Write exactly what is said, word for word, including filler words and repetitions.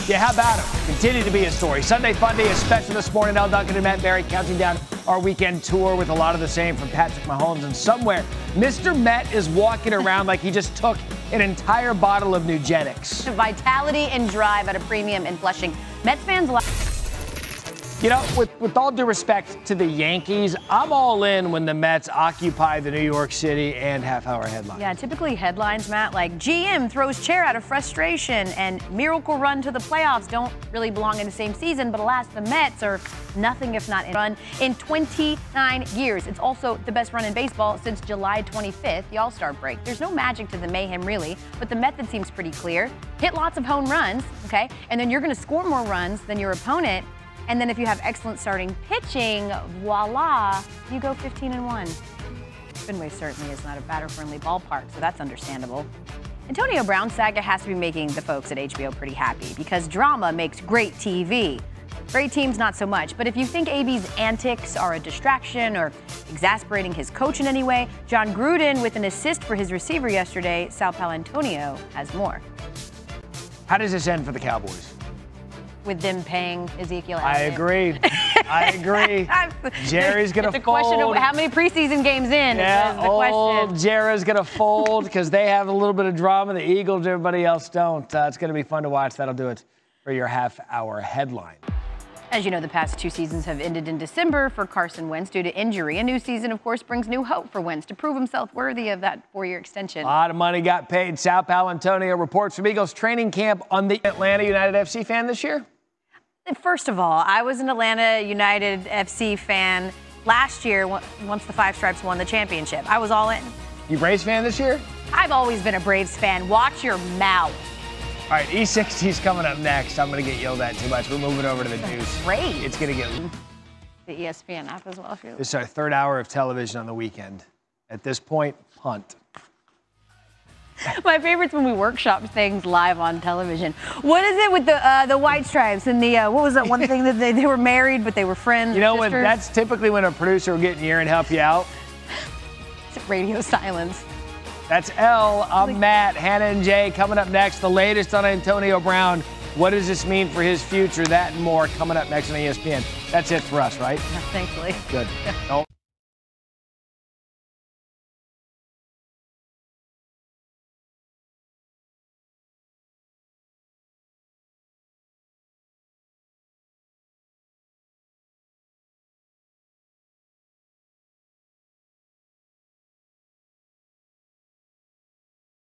Yeah, how about him? Continue to be a story. Sunday Fun Day is special this morning. Al Duncan and Matt Barry counting down our weekend tour with a lot of the same from Patrick Mahomes. And somewhere, Mister Met is walking around like he just took an entire bottle of Nugenics. Vitality and drive at a premium in Flushing. Mets fans love. You know, with, with all due respect to the Yankees, I'm all in when the Mets occupy the New York City and half-hour headlines. Yeah, typically headlines, Matt, like G M throws chair out of frustration and miracle run to the playoffs don't really belong in the same season, but alas, the Mets are nothing if not in run in twenty-nine years. It's also the best run in baseball since July twenty-fifth, the All-Star break. There's no magic to the mayhem, really, but the method seems pretty clear. Hit lots of home runs, okay, and then you're going to score more runs than your opponent. And then if you have excellent starting pitching, voila, you go fifteen and one. Fenway certainly is not a batter-friendly ballpark, so that's understandable. Antonio Brown's saga has to be making the folks at H B O pretty happy because drama makes great T V. Great teams, not so much. But if you think A B's antics are a distraction or exasperating his coach in any way, John Gruden, with an assist for his receiver yesterday, Sal Paolantonio, has more. How does this end for the Cowboys? With them paying Ezekiel I Elliott. agree. I agree. Jerry's going to fold. It's a question of how many preseason games in yeah, is the old question. Jerry's going to fold because they have a little bit of drama. The Eagles, everybody else don't. Uh, it's going to be fun to watch. That'll do it for your half-hour headline. As you know, the past two seasons have ended in December for Carson Wentz due to injury. A new season, of course, brings new hope for Wentz to prove himself worthy of that four-year extension. A lot of money got paid. Sal Paolantonio reports from Eagles training camp on the Atlanta United F C fan this year. First of all, I was an Atlanta United F C fan last year once the Five Stripes won the championship. I was all in. You Braves fan this year? I've always been a Braves fan. Watch your mouth. All right, E sixty's coming up next. I'm going to get yelled at too much. We're moving over to the Deuce. Great. It's going to get... The E S P N app as well. If you're... This is our third hour of television on the weekend. At this point, punt. My favorite's when we workshop things live on television. What is it with the uh, the White Stripes and the, uh, what was that one thing that they, they were married, but they were friends? You know, when, that's typically when a producer will get in here and help you out. It's radio silence. That's L. I'm Matt. Hannah and Jay coming up next. The latest on Antonio Brown. What does this mean for his future? That and more coming up next on E S P N. That's it for us, right? Thankfully. Good. No.